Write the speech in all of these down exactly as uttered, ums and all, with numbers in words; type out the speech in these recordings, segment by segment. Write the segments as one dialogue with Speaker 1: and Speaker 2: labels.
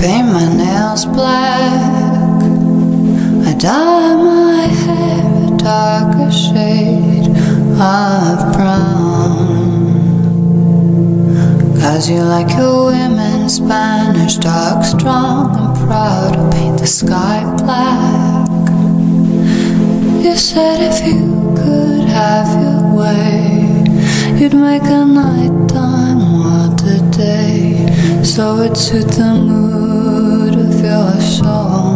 Speaker 1: paint my nails black, I dye my hair a darker shade of brown. Cause you like your women Spanish, dark, strong and proud. I paint the sky black. You said if you could have your way, you'd make a nighttime what a day, so it'd suit the mood of your soul.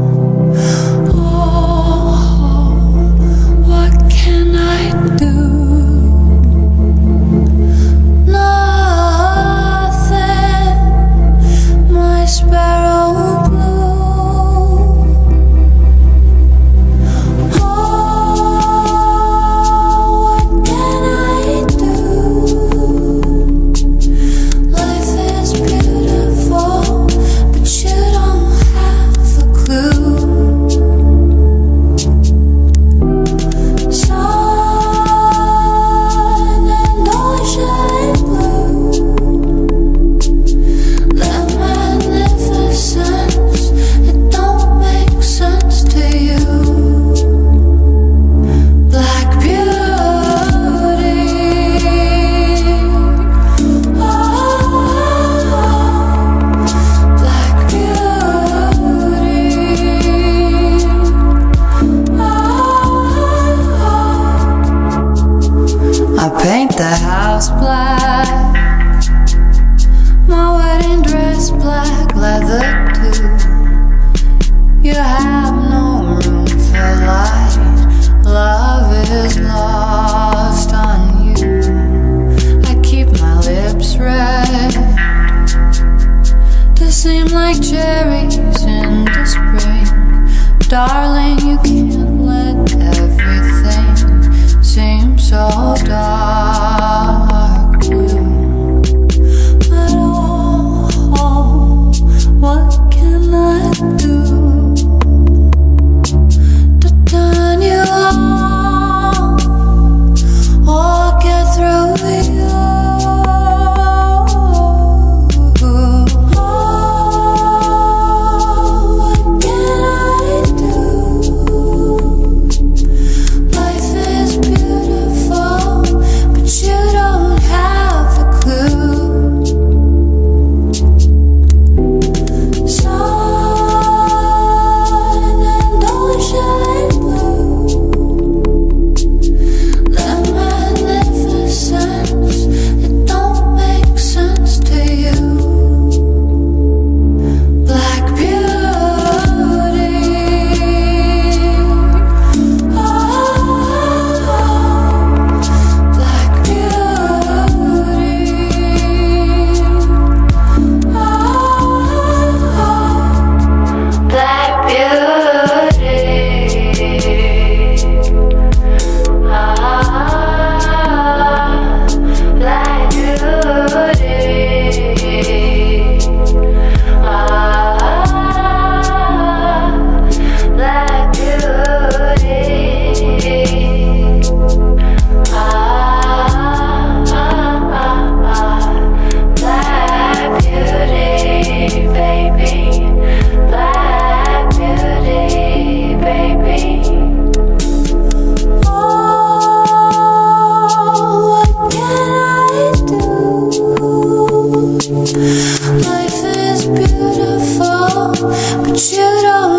Speaker 1: Oh, what can I do? Nothing, my sparrow blue. Oh, what can I do? Life is beautiful, but you don't have a clue. Sun and ocean blue, that magnificence, it don't make sense to you. Black beauty, oh, black beauty, oh. I paint the house black, my wedding dress black leather too. You have no room for light, love is lost on you. I keep my lips red to seem like cherries in the spring. Darling, you can't let everything seem so dark blue. But oh, what can I do to turn you on or get through you? Oh, what can I do? Life is beautiful, but you don't have a clue. Sun and ocean blue, that magnificence, it don't make sense to you. Black beauty, oh, black beauty, oh, black beauty, ah, black beauty, ah, black beauty, ah, black beauty, baby, black beauty, baby. Oh, what can I do? Life is beautiful, but you don't